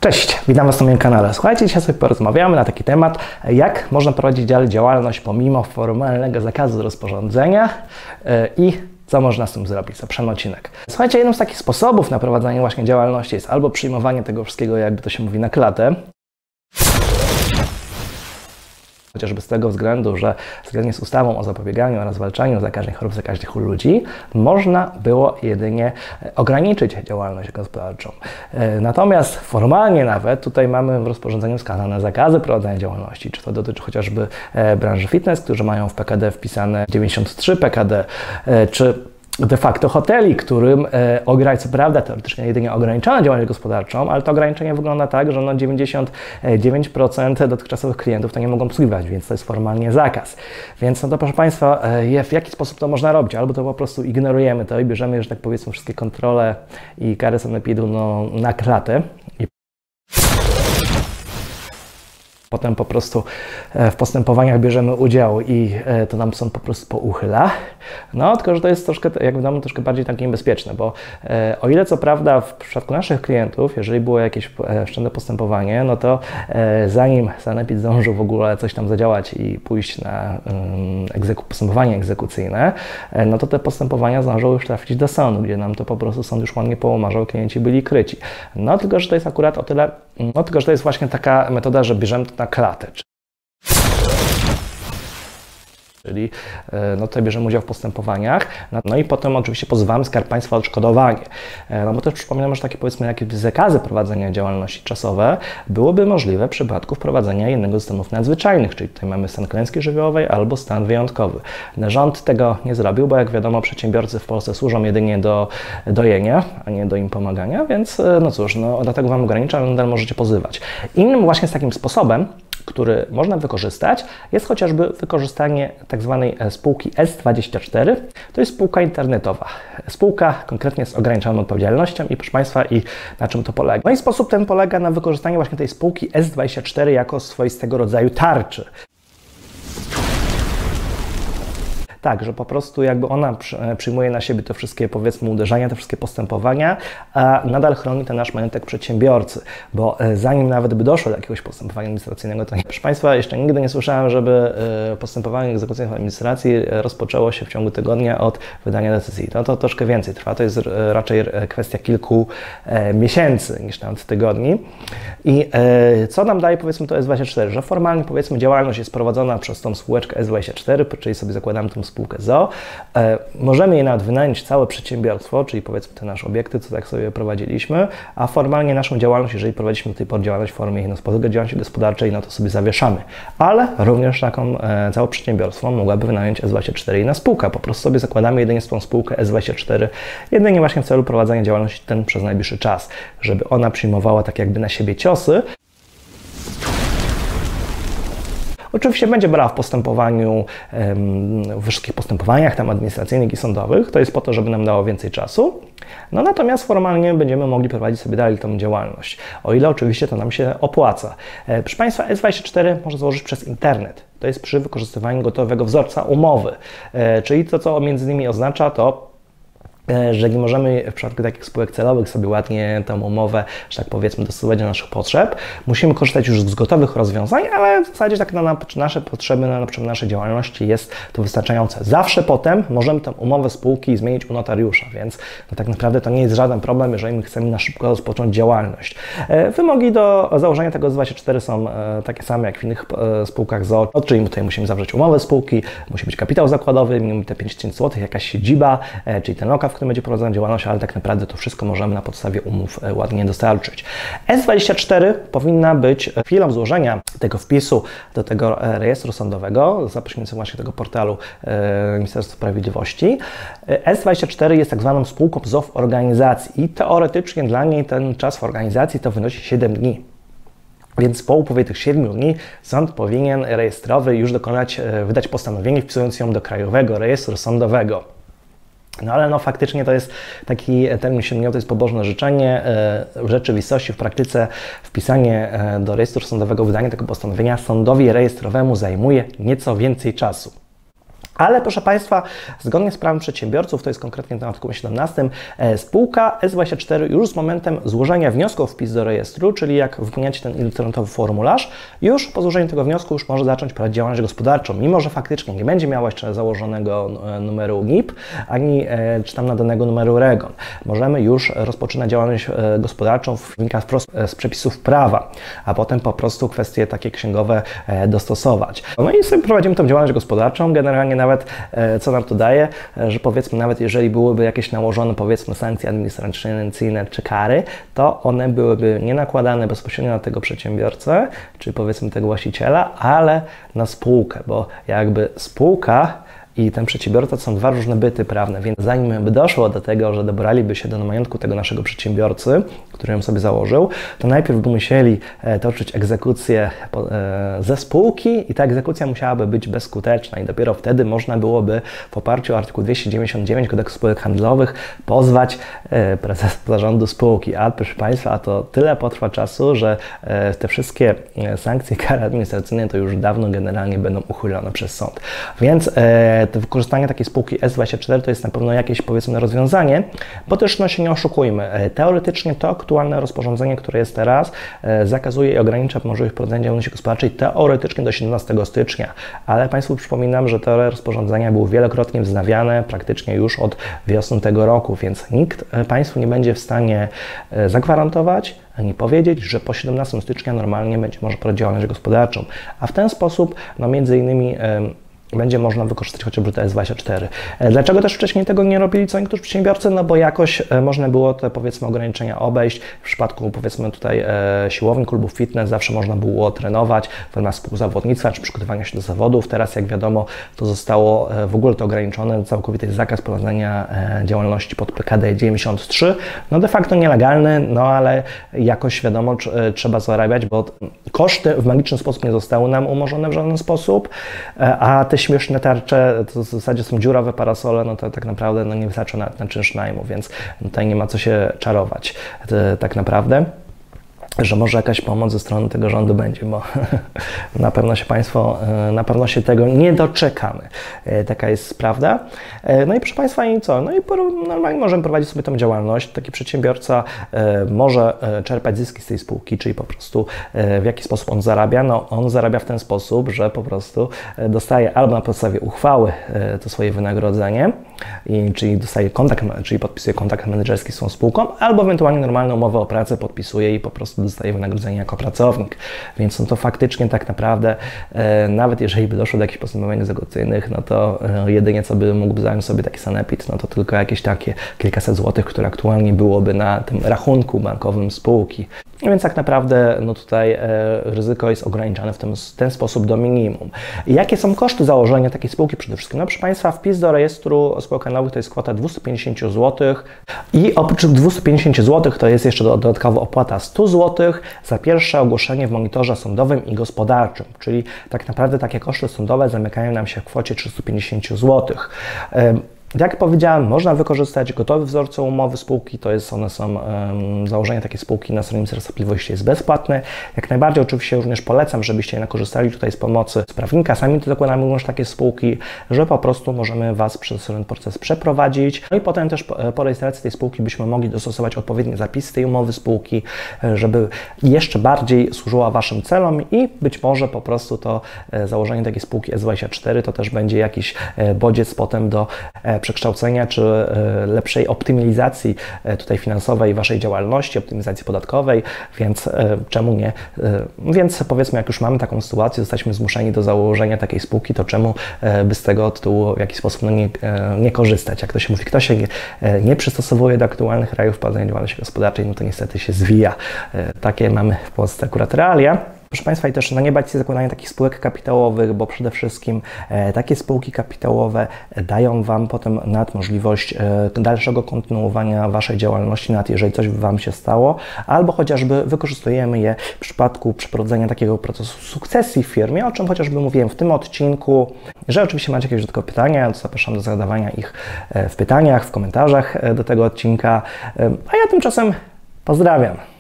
Cześć, witam Was na moim kanale. Słuchajcie, dzisiaj sobie porozmawiamy na taki temat, jak można prowadzić działalność pomimo formalnego zakazu rozporządzenia i co można z tym zrobić. Zapraszam na odcinek. Słuchajcie, jednym z takich sposobów na prowadzenie właśnie działalności jest albo przyjmowanie tego wszystkiego, jakby to się mówi, na klatę. Chociażby z tego względu, że zgodnie z ustawą o zapobieganiu oraz zwalczaniu zakażeń chorób zakaźnych u ludzi można było jedynie ograniczyć działalność gospodarczą. Natomiast formalnie nawet tutaj mamy w rozporządzeniu wskazane zakazy prowadzenia działalności. Czy to dotyczy chociażby branży fitness, którzy mają w PKD wpisane 93 PKD, czy de facto hoteli, którym co prawda teoretycznie jedynie ograniczono działalność gospodarczą, ale to ograniczenie wygląda tak, że 99% dotychczasowych klientów to nie mogą obsługiwać, więc to jest formalnie zakaz. Więc to proszę Państwa, w jaki sposób to można robić? Albo to po prostu ignorujemy to i bierzemy, że tak powiedzmy, wszystkie kontrole i kary sanepidu na klatę. Potem po prostu w postępowaniach bierzemy udział i to nam sąd po prostu pouchyla. No, tylko że to jest troszkę, jak wiadomo, troszkę bardziej takie niebezpieczne, bo o ile co prawda w przypadku naszych klientów, jeżeli było jakieś wszczęte postępowanie, no to zanim sanepid zdążył w ogóle coś tam zadziałać i pójść na postępowanie egzekucyjne, no to te postępowania zdążyły już trafić do sądu, gdzie nam to po prostu sąd już ładnie połomarzał, klienci byli kryci. No, tylko że to jest akurat o tyle, tylko że to jest właśnie taka metoda, że bierzemy to na klatę. Czyli no tutaj bierzemy udział w postępowaniach, no i potem oczywiście pozywamy Skarb Państwa o odszkodowanie. No bo też przypominam, że takie powiedzmy jakieś zakazy prowadzenia działalności czasowe byłoby możliwe w przypadku wprowadzenia jednego z stanów nadzwyczajnych, czyli tutaj mamy stan klęski żywiołowej albo stan wyjątkowy. Rząd tego nie zrobił, bo jak wiadomo przedsiębiorcy w Polsce służą jedynie do dojenia, a nie do im pomagania, więc no cóż, no dlatego Wam ograniczam, ale nadal możecie pozywać. Innym właśnie z takim sposobem, który można wykorzystać, jest chociażby wykorzystanie tak zwanej spółki S24. To jest spółka internetowa. Spółka konkretnie z ograniczoną odpowiedzialnością i proszę Państwa, i na czym to polega? No i sposób ten polega na wykorzystaniu właśnie tej spółki S24 jako swoistego rodzaju tarczy. Tak, że po prostu jakby ona przyjmuje na siebie te wszystkie, powiedzmy, uderzenia, te wszystkie postępowania, a nadal chroni ten nasz majątek przedsiębiorcy, bo zanim nawet by doszło do jakiegoś postępowania administracyjnego, to nie. Proszę Państwa, jeszcze nigdy nie słyszałem, żeby postępowanie egzekucyjne w administracji rozpoczęło się w ciągu tygodnia od wydania decyzji. No to troszkę więcej trwa, to jest raczej kwestia kilku miesięcy niż nawet tygodni. I co nam daje, powiedzmy, to S24, że formalnie, powiedzmy, działalność jest prowadzona przez tą spółeczkę S24, czyli sobie zakładamy tą spółkę ZOO. Możemy jej nawet wynająć całe przedsiębiorstwo, czyli powiedzmy te nasze obiekty, co tak sobie prowadziliśmy, a formalnie naszą działalność, jeżeli prowadziliśmy do tej pory działalność w formie jednoosobowej działalności gospodarczej, no to sobie zawieszamy. Ale również taką całe przedsiębiorstwo mogłaby wynająć S24 i na spółkę. Po prostu sobie zakładamy jedynie tą spółkę S24, jedynie właśnie w celu prowadzenia działalności ten przez najbliższy czas, żeby ona przyjmowała tak jakby na siebie ciosy. Oczywiście będzie brała w postępowaniu, w wszystkich postępowaniach tam administracyjnych i sądowych. To jest po to, żeby nam dało więcej czasu. No natomiast formalnie będziemy mogli prowadzić sobie dalej tą działalność. O ile oczywiście to nam się opłaca. Proszę Państwa, S24 można założyć przez internet. To jest przy wykorzystywaniu gotowego wzorca umowy. Czyli to, co między innymi oznacza, to że nie możemy w przypadku takich spółek celowych sobie ładnie tę umowę, że tak powiedzmy, dostosować do naszych potrzeb. Musimy korzystać już z gotowych rozwiązań, ale w zasadzie tak na nasze potrzeby, na naszej działalności jest to wystarczające. Zawsze potem możemy tę umowę spółki zmienić u notariusza, więc no tak naprawdę to nie jest żaden problem, jeżeli my chcemy na szybko rozpocząć działalność. Wymogi do założenia tego S24 są takie same jak w innych spółkach ZOO, czyli tutaj musimy zawrzeć umowę spółki, musi być kapitał zakładowy, minimum te 5000 zł, jakaś siedziba, czyli ten lokal, w którym będzie prowadzona działalność, ale tak naprawdę to wszystko możemy na podstawie umów ładnie dostarczyć. S24 powinna być chwilą złożenia tego wpisu do tego rejestru sądowego za pośrednictwem właśnie tego portalu Ministerstwa Sprawiedliwości. S24 jest tak zwaną spółką ZOO w organizacji i teoretycznie dla niej ten czas w organizacji to wynosi 7 dni. Więc po upływie tych 7 dni sąd powinien rejestrowy już wydać postanowienie wpisując ją do Krajowego Rejestru Sądowego. No ale no faktycznie to jest taki termin 7 dni, to jest pobożne życzenie. W rzeczywistości, w praktyce wpisanie do rejestru sądowego, wydanie tego postanowienia sądowi rejestrowemu zajmuje nieco więcej czasu. Ale proszę Państwa, zgodnie z prawem przedsiębiorców, to jest konkretnie na artykuł 17, spółka S24 już z momentem złożenia wniosku o wpis do rejestru, czyli jak wypełniacie ten internetowy formularz, już po złożeniu tego wniosku już może zacząć prowadzić działalność gospodarczą, mimo że faktycznie nie będzie miała jeszcze założonego numeru NIP, ani czy tam nadanego numeru REGON. Możemy już rozpoczynać działalność gospodarczą, wynika wprost z przepisów prawa, a potem po prostu kwestie takie księgowe dostosować. No i sobie prowadzimy tą działalność gospodarczą, generalnie nawet co nam to daje, że powiedzmy nawet jeżeli byłyby jakieś nałożone powiedzmy sankcje administracyjne czy kary, to one byłyby nie nakładane bezpośrednio na tego przedsiębiorcę, czy powiedzmy tego właściciela, ale na spółkę, bo jakby spółka i ten przedsiębiorca to są dwa różne byty prawne, więc zanim by doszło do tego, że dobraliby się do majątku tego naszego przedsiębiorcy, który ją sobie założył, to najpierw by musieli toczyć egzekucję ze spółki i ta egzekucja musiałaby być bezskuteczna i dopiero wtedy można byłoby w oparciu o artykuł 299 Kodeksu Spółek Handlowych pozwać prezesa zarządu spółki. A proszę Państwa, to tyle potrwa czasu, że te wszystkie sankcje, kary administracyjne to już dawno generalnie będą uchylone przez sąd. Więc to wykorzystanie takiej spółki S24 to jest na pewno jakieś powiedzmy rozwiązanie, bo też no się nie oszukujmy. Teoretycznie to aktualne rozporządzenie, które jest teraz, zakazuje i ogranicza możliwość prowadzenia działalności gospodarczej teoretycznie do 17 stycznia, ale Państwu przypominam, że te rozporządzenia były wielokrotnie wznawiane praktycznie już od wiosny tego roku, więc nikt Państwu nie będzie w stanie zagwarantować ani powiedzieć, że po 17 stycznia normalnie będzie można prowadzić działalność gospodarczą, a w ten sposób no między innymi będzie można wykorzystać chociażby te S24. Dlaczego też wcześniej tego nie robili co niektórzy przedsiębiorcy? No bo jakoś można było te powiedzmy ograniczenia obejść. W przypadku powiedzmy tutaj siłowni, klubów fitness zawsze można było trenować w ramach współzawodnictwa czy przygotowania się do zawodów. Teraz jak wiadomo to zostało w ogóle to ograniczone, całkowity zakaz prowadzenia działalności pod PKD 93. No de facto nielegalny, no ale jakoś wiadomo trzeba zarabiać, bo koszty w magiczny sposób nie zostały nam umorzone w żaden sposób, a te śmieszne tarcze to w zasadzie są dziurawe parasole, no to tak naprawdę no nie wystarczy na czynsz najmu, więc tutaj nie ma co się czarować tak naprawdę, że może jakaś pomoc ze strony tego rządu będzie, bo na pewno się tego nie doczekamy. Taka jest prawda. No i proszę Państwa, i co? No i normalnie możemy prowadzić sobie tą działalność. Taki przedsiębiorca może czerpać zyski z tej spółki, czyli po prostu w jaki sposób on zarabia? No on zarabia w ten sposób, że po prostu dostaje albo na podstawie uchwały to swoje wynagrodzenie, czyli dostaje kontakt, czyli podpisuje kontrakt menedżerski z tą spółką, albo ewentualnie normalną umowę o pracę podpisuje i po prostu dostaje wynagrodzenie jako pracownik. Więc no to faktycznie tak naprawdę, nawet jeżeli by doszło do jakichś postępowań egzekucyjnych, no to jedynie co by mógłby zająć sobie taki sanepid, no to tylko jakieś takie kilkaset złotych, które aktualnie byłoby na tym rachunku bankowym spółki. Więc tak naprawdę no tutaj ryzyko jest ograniczane w ten sposób do minimum. I jakie są koszty założenia takiej spółki przede wszystkim? No proszę Państwa, wpis do rejestru spółek handlowych to jest kwota 250 zł i oprócz 250 zł to jest jeszcze dodatkowo opłata 100 zł za pierwsze ogłoszenie w monitorze sądowym i gospodarczym, czyli tak naprawdę takie koszty sądowe zamykają nam się w kwocie 350 zł. Jak powiedziałem, można wykorzystać gotowe wzorce umowy spółki, założenie takiej spółki na stronie Ministerstwa Sprawiedliwości jest bezpłatne. Jak najbardziej oczywiście również polecam, żebyście nie korzystali tutaj z pomocy prawnika, sami to zakładamy również takie spółki, że po prostu możemy Was przez ten proces przeprowadzić. No i potem też po rejestracji tej spółki byśmy mogli dostosować odpowiednie zapisy tej umowy spółki, żeby jeszcze bardziej służyła Waszym celom i być może po prostu to założenie takiej spółki S24 to też będzie jakiś bodziec potem do przekształcenia czy lepszej optymalizacji tutaj finansowej Waszej działalności, optymalizacji podatkowej, więc czemu nie? Więc powiedzmy, jak już mamy taką sytuację, jesteśmy zmuszeni do założenia takiej spółki, to czemu by z tego tytułu w jakiś sposób nie korzystać? Jak to się mówi, kto się nie przystosowuje do aktualnych realiów prowadzenia działalności gospodarczej, no to niestety się zwija. Takie mamy w Polsce akurat realia. Proszę Państwa, i też nie bać się zakładania takich spółek kapitałowych, bo przede wszystkim takie spółki kapitałowe dają Wam potem możliwość dalszego kontynuowania Waszej działalności, nawet jeżeli coś Wam się stało, albo chociażby wykorzystujemy je w przypadku przeprowadzenia takiego procesu sukcesji w firmie, o czym chociażby mówiłem w tym odcinku. Jeżeli oczywiście macie jakieś dodatkowe pytania, to zapraszam do zadawania ich w pytaniach, w komentarzach do tego odcinka, a ja tymczasem pozdrawiam.